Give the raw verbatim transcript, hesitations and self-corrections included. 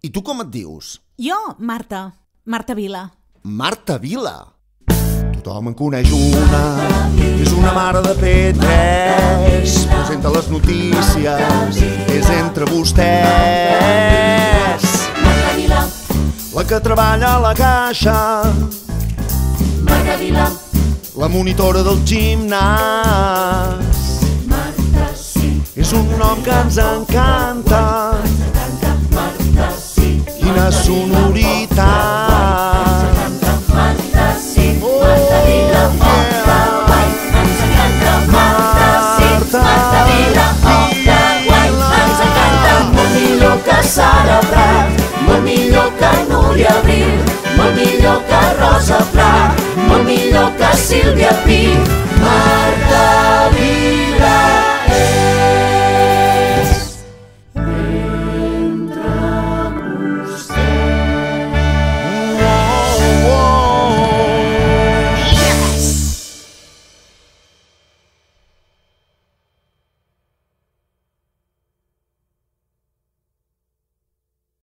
I tu com et dius? Jo, Marta. Marta Vila. Marta Vila? Tothom en coneix una, és una mare de P tres, presenta les notícies, és entre vostès. Marta Vila, La que treballa a la caixa, Marta Vila, la monitora del gimnàs. Marta sí, És un nom que ens encanta, canta, Marta sí. quina sonoritat.